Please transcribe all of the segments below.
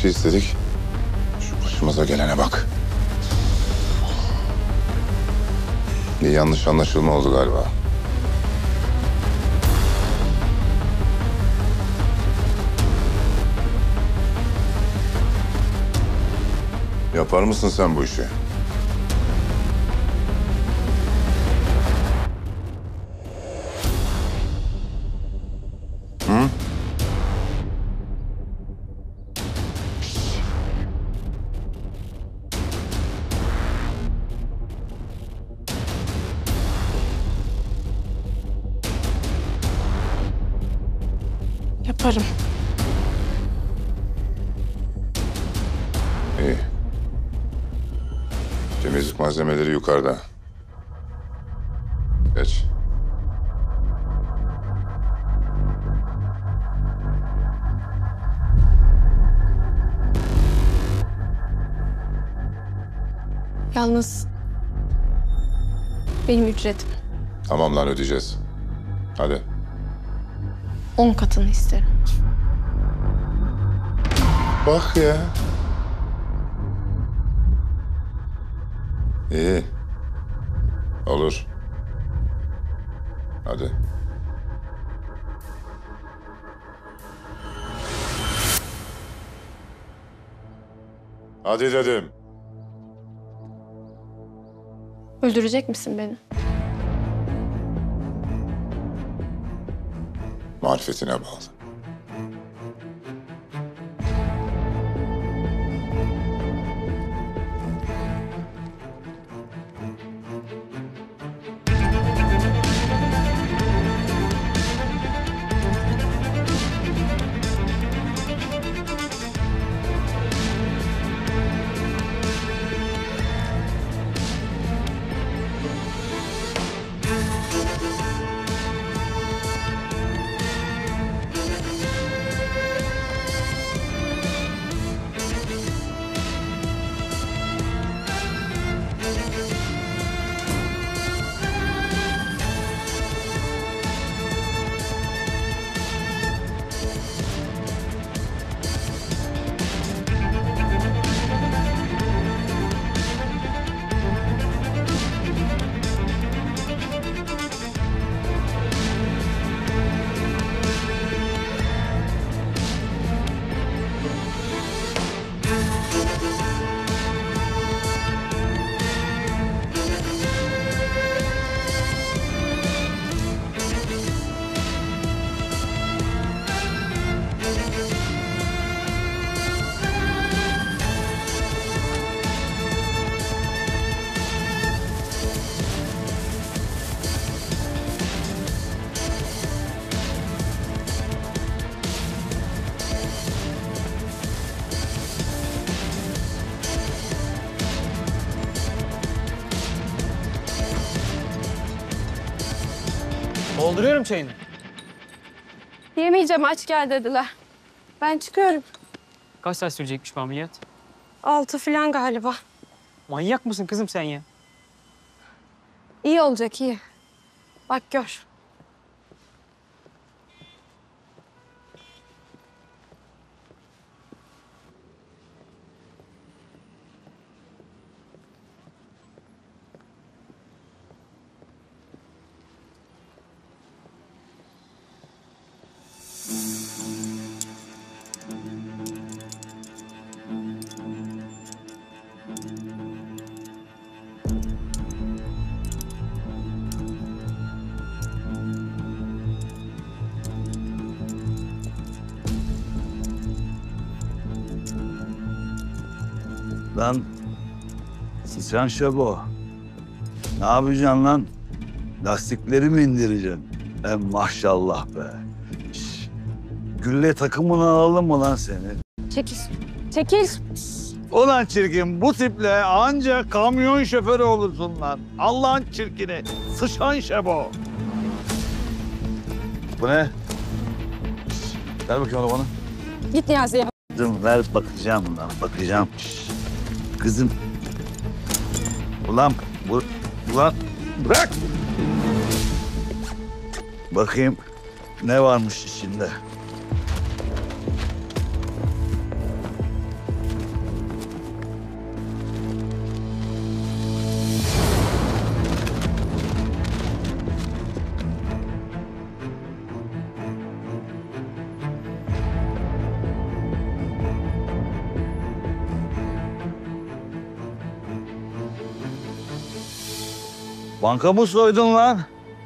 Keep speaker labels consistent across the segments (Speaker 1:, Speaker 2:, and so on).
Speaker 1: şey istedik. Şu başımıza gelene bak. Bir yanlış anlaşılma oldu galiba. Yapar mısın sen bu işi? Hı?
Speaker 2: Yaparım.
Speaker 1: İyi. Temizlik malzemeleri yukarıda. Geç.
Speaker 2: Yalnız benim ücretim
Speaker 1: Tamam lan, ödeyeceğiz. Hadi.
Speaker 2: 10 katını isterim.
Speaker 1: Bak ya. İyi. Olur. Hadi. Hadi dedim.
Speaker 2: Öldürecek misin beni?
Speaker 1: Marifetine bağlı.
Speaker 3: Dolduruyorum çayını.
Speaker 2: Yemeyeceğim, aç gel dediler. Ben çıkıyorum.
Speaker 3: Kaç saat sürecekmiş bu ameliyat?
Speaker 2: 6 falan galiba.
Speaker 3: Manyak mısın kızım sen ya?
Speaker 2: İyi olacak, iyi. Bak gör.
Speaker 4: Lan sıçan şabo. Ne yapacaksın lan? Lastikleri mi indireceksin? Maşallah be. Şş, gülle takımını alalım mı lan seni?
Speaker 2: Çekil. Çekil.
Speaker 4: Ulan çirkin, bu tiple ancak kamyon şoförü olursun lan. Allah'ın çirkini. Sıçan şabo. Bu ne? Şş, ver bakayım onu bana.
Speaker 2: Git Niyazi'ye.
Speaker 4: Kızım ver, bakacağım lan, bakacağım. Şş, kızım. Ulan bırak. Bakayım ne varmış içinde. Banka mı soydun lan?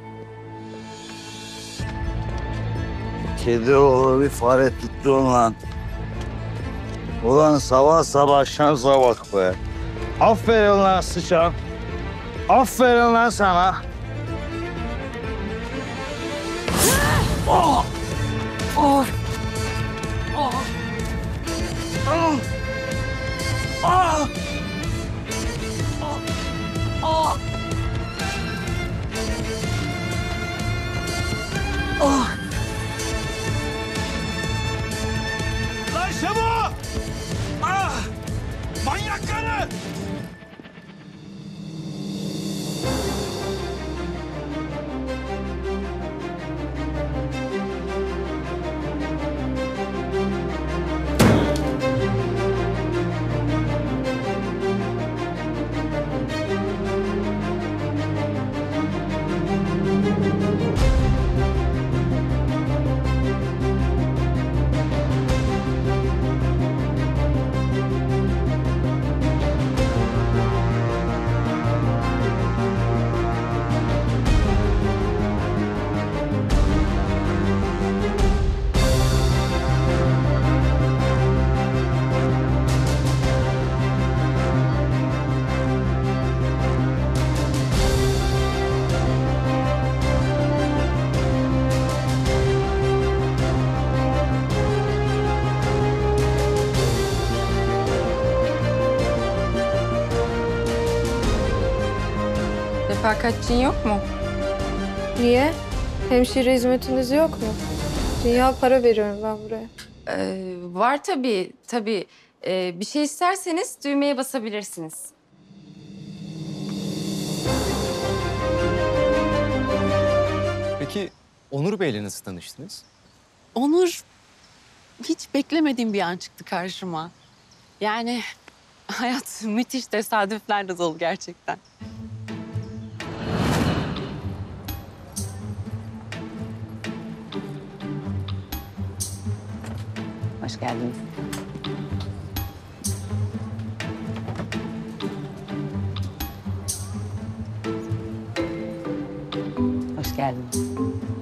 Speaker 4: Kedi oğlu bir fare tuttun lan. Ulan sabah sabah şansa bak be. Aferin lan sıçan. Aferin lan sana. Oh! Oh! Oh! Oh! Oh! Oh! Oh! Lan Şebo! Ah! Manyak karı!
Speaker 2: Refakatçin yok mu? Niye? Hemşire hizmetiniz yok mu? Dünya para veriyorum ben buraya.
Speaker 5: Var tabii, tabii. Bir şey isterseniz düğmeye basabilirsiniz.
Speaker 6: Peki Onur Bey'le nasıl tanıştınız?
Speaker 7: Onur hiç beklemediğim bir an çıktı karşıma. Yani hayat müthiş tesadüflerle dolu gerçekten. Hoş geldiniz. Hoş geldiniz.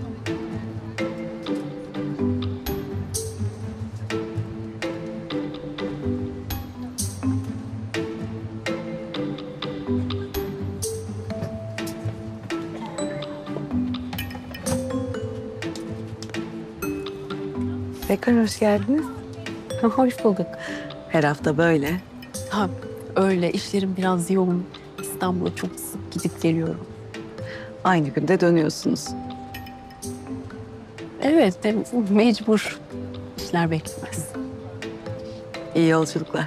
Speaker 8: Tekrar hoş geldiniz. Hoş bulduk. Her hafta böyle.
Speaker 7: Ha, öyle işlerim biraz yoğun. İstanbul'a çok sık gidip geliyorum.
Speaker 8: Aynı günde dönüyorsunuz.
Speaker 7: Evet, mecbur. İşler beklemez.
Speaker 8: İyi yolculuklar.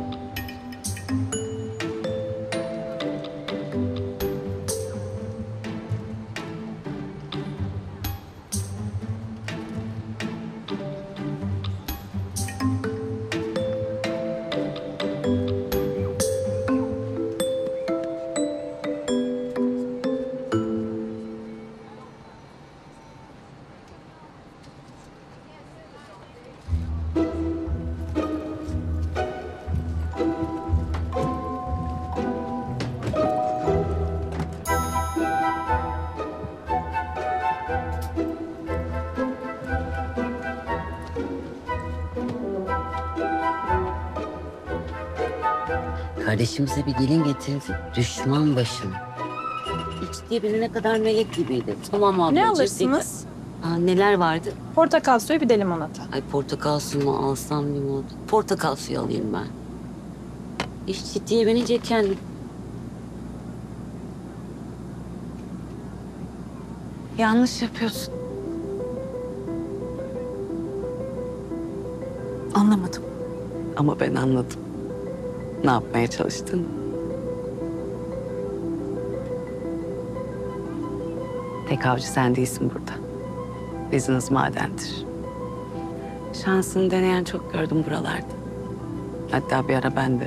Speaker 9: Kardeşimize bir gelin getirdi. Düşman başına. İç diye birine kadar melek gibiydi. Tamam ablacığım.
Speaker 2: Ne alırsınız?
Speaker 9: Neler vardı?
Speaker 2: Portakal suyu bir de limonata.
Speaker 9: Ay portakal suyu mu alsam limonata? Portakal suyu alayım ben. İş ciddiye binince kendim.
Speaker 8: Yanlış yapıyorsun.
Speaker 7: Anlamadım.
Speaker 8: Ama ben anladım. Ne yapmaya çalıştın? Tek avcı sen değilsin burada. Biziniz madendir. Şansını deneyen çok gördüm buralarda. Hatta bir ara ben de.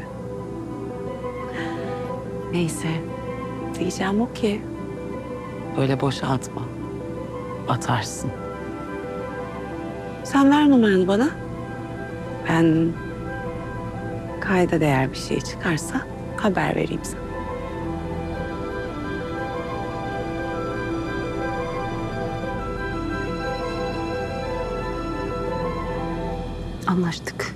Speaker 8: Neyse. Diyeceğim o ki böyle boşaltma. Batarsın. Sen ver numaranı bana. Ben kayda değer bir şey çıkarsa haber vereyim sana.
Speaker 7: Anlaştık.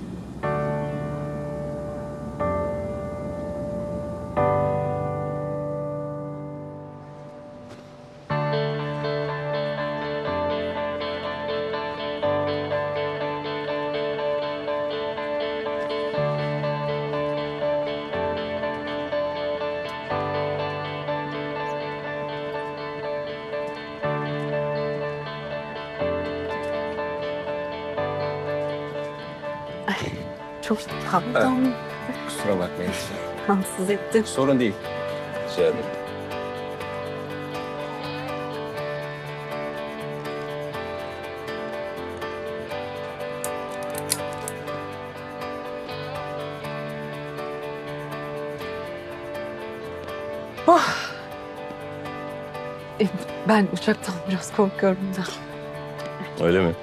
Speaker 7: Çok pardon.
Speaker 6: Kusura bakmayın.
Speaker 7: Rahatsız ettim.
Speaker 6: Sorun değil. Rica ederim.
Speaker 7: Ben uçaktan biraz korkuyorum da.
Speaker 6: Öyle mi?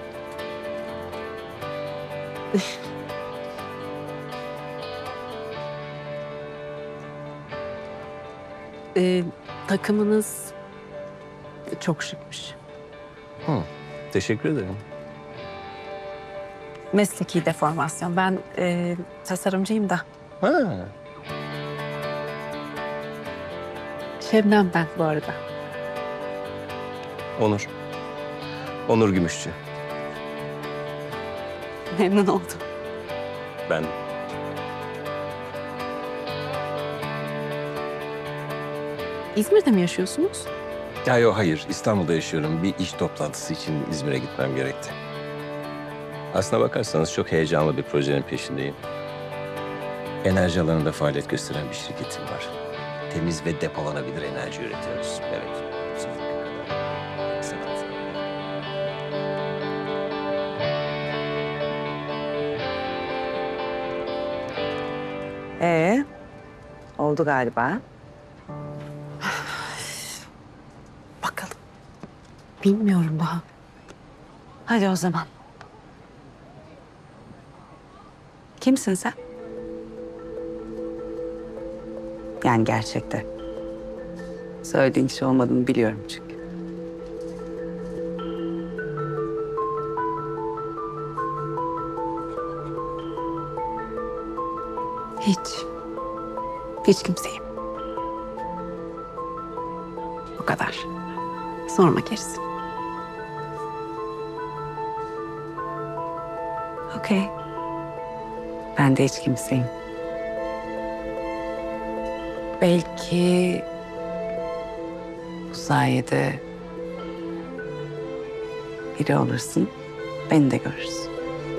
Speaker 7: Takımınız çok şıkmış.
Speaker 6: Teşekkür ederim.
Speaker 7: Mesleki deformasyon. Ben tasarımcıyım da.
Speaker 6: Ha.
Speaker 7: Şebnem ben bu arada.
Speaker 6: Onur. Onur Gümüşçü.
Speaker 7: Memnun oldum.
Speaker 6: Ben.
Speaker 7: İzmir'de mi yaşıyorsunuz?
Speaker 6: Ya yok hayır. İstanbul'da yaşıyorum. Bir iş toplantısı için İzmir'e gitmem gerekti. Aslına bakarsanız çok heyecanlı bir projenin peşindeyim. Enerji alanında faaliyet gösteren bir şirketim var. Temiz ve depolanabilir enerji üretiyoruz. Evet. Sanat.
Speaker 9: Oldu galiba.
Speaker 7: Bakalım. Bilmiyorum daha.
Speaker 9: Hadi o zaman. Kimsin sen? Yani gerçekte. Söylediğin kişi olmadığını biliyorum çünkü.
Speaker 7: Hiç. Hiç kimseyim. Bu kadar. Sorma gerisi.
Speaker 9: Okey. Ben de hiç kimseyim. Belki bu sayede biri olursun, beni de görürsün.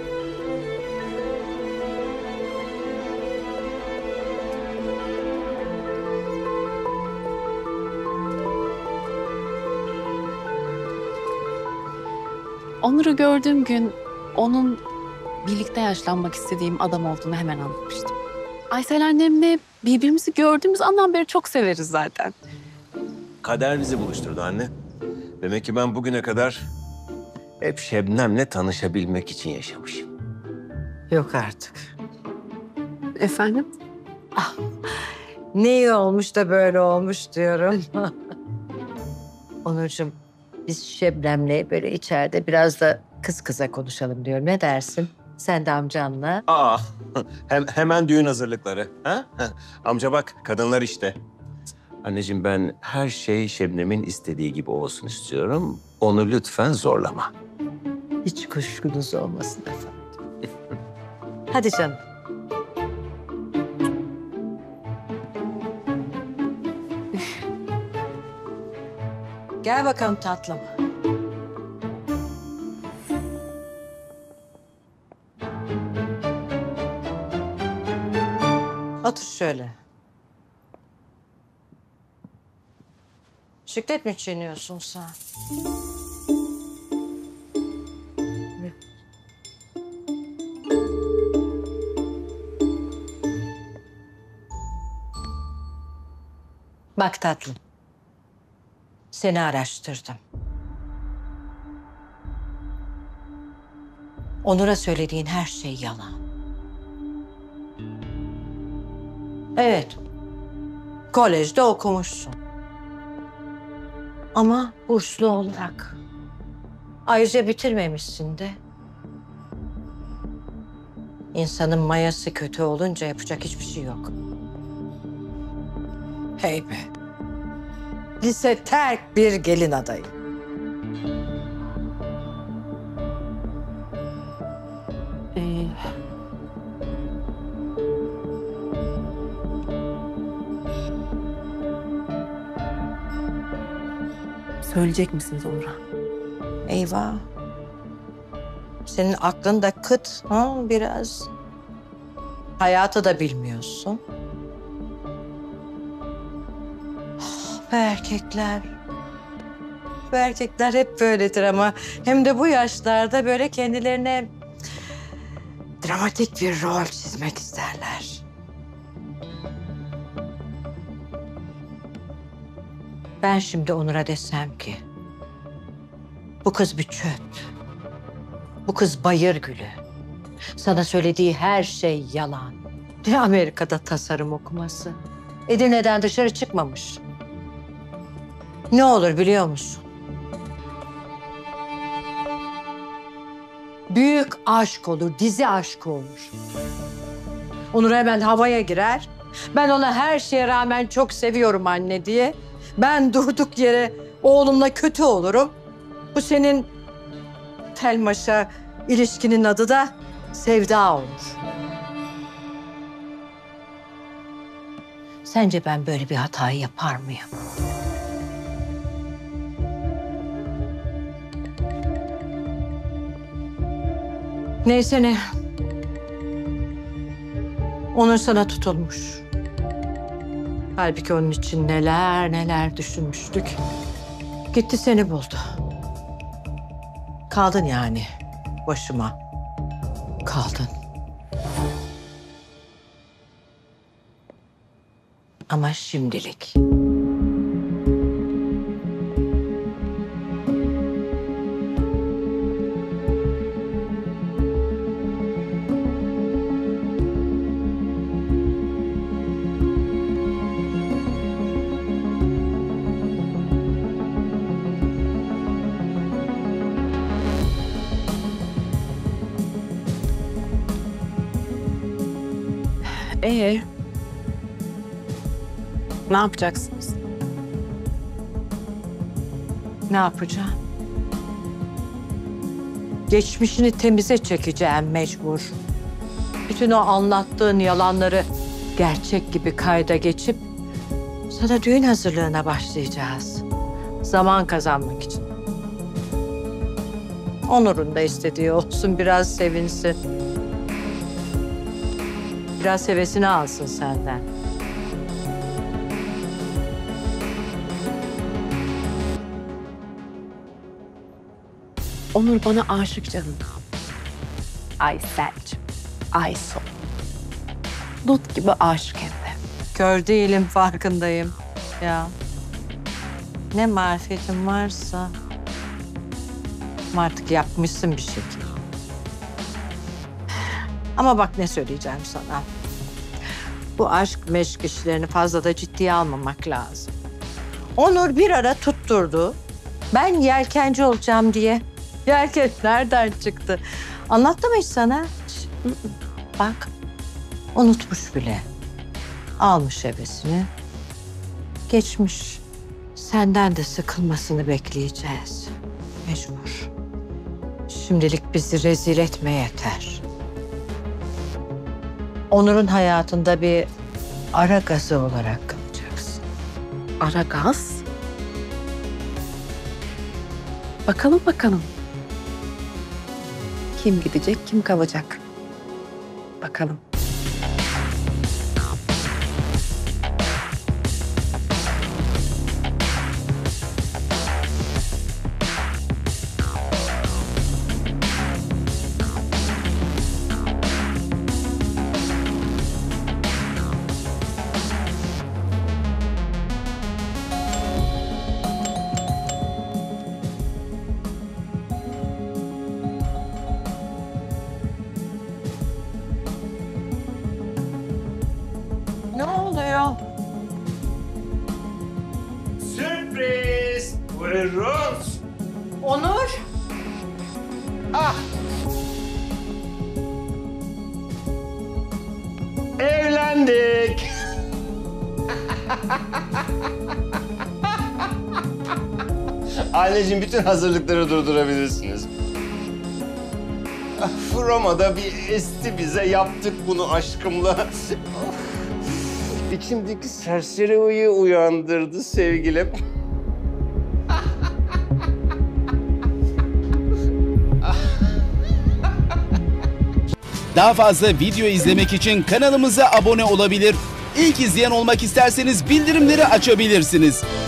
Speaker 7: Onur'u gördüğüm gün onun birlikte yaşlanmak istediğim adam olduğunu hemen anlamıştım. Aysel annemle birbirimizi gördüğümüz andan beri çok severiz zaten.
Speaker 6: Kader bizi buluşturdu anne. Demek ki ben bugüne kadar hep Şebnem'le tanışabilmek için yaşamışım.
Speaker 10: Yok artık.
Speaker 7: Efendim?
Speaker 10: Ne iyi olmuş da böyle olmuş diyorum. Onurcuğum, biz Şebnem'le böyle içeride biraz da kız kıza konuşalım diyorum. Ne dersin? Sen de amcanla.
Speaker 6: Aa, hemen düğün hazırlıkları. Ha? Amca bak, kadınlar işte. Anneciğim ben her şey Şebnem'in istediği gibi olsun istiyorum. Onu lütfen zorlama.
Speaker 10: Hiç kuşkunuz olmasın efendim. Hadi canım. Gel bakalım tatlım. Otur şöyle. Şükret mi çiğniyorsun sen? Bak tatlım. Seni araştırdım. Onur'a söylediğin her şey yalan. Evet. Kolejde okumuşsun. Ama burslu olarak. Ayrıca bitirmemişsin de. İnsanın mayası kötü olunca yapacak hiçbir şey yok. Hey be. Lise terk bir gelin adayı.
Speaker 7: Söyleyecek misiniz Onur'a?
Speaker 10: Eyvah. Senin aklın da kıt ha biraz. Hayatı da bilmiyorsun. Bu erkekler. Bu erkekler hep böyledir ama hem de bu yaşlarda böyle kendilerine dramatik bir rol çizmek isterler. Ben şimdi Onur'a desem ki bu kız bir çöp. Bu kız bayır gülü. Sana söylediği her şey yalan. Ne Amerika'da tasarım okuması. Edirne'den dışarı çıkmamış. Ne olur biliyor musun? Büyük aşk olur, dizi aşkı olur. Onur hemen havaya girer. Ben ona her şeye rağmen çok seviyorum anne diye. Ben durduk yere oğlumla kötü olurum. Bu senin Telmaş'a ilişkinin adı da Sevda olur. Sence ben böyle bir hatayı yapar mıyım? Neyse ne. Onur sana tutulmuş. Halbuki onun için neler neler düşünmüştük. Gitti seni buldu. Kaldın yani başıma. Kaldın. Ama şimdilik.
Speaker 7: Ne yapacaksınız?
Speaker 10: Ne yapacağım? Geçmişini temize çekeceğim mecbur. Bütün o anlattığın yalanları gerçek gibi kayda geçip sana düğün hazırlığına başlayacağız. Zaman kazanmak için. Onur'un da istediği olsun, biraz sevinsin. Biraz hevesini alsın senden.
Speaker 7: Onur bana aşık canım. Aysel'cim, Ayso. Dut gibi aşık hem de.
Speaker 10: Kör değilim, farkındayım. Ya. Ne marifetin varsa artık yapmışsın bir şekilde. Ama bak ne söyleyeceğim sana. Bu aşk meşk işlerini fazla da ciddiye almamak lazım. Onur bir ara tutturdu. Ben yelkenci olacağım diye. Yelken nereden çıktı? Anlattım hiç sana? Bak, unutmuş bile. Almış hevesini. Geçmiş. Senden de sıkılmasını bekleyeceğiz. Mecbur. Şimdilik bizi rezil etme yeter. Onur'un hayatında bir ara gazı olarak kalacaksın.
Speaker 7: Ara gaz. Bakalım bakalım. Kim gidecek, kim kalacak? Bakalım.
Speaker 10: Ne oluyor?
Speaker 4: Sürpriz! Buyurun.
Speaker 10: Onur! Ah!
Speaker 11: Anneciğim bütün hazırlıkları durdurabilirsiniz. Roma'da bir esti bize, yaptık bunu aşkımla. İçimdeki serseri uyu uyandırdı sevgilim.
Speaker 12: Daha fazla video izlemek için kanalımıza abone olabilir. İlk izleyen olmak isterseniz bildirimleri açabilirsiniz.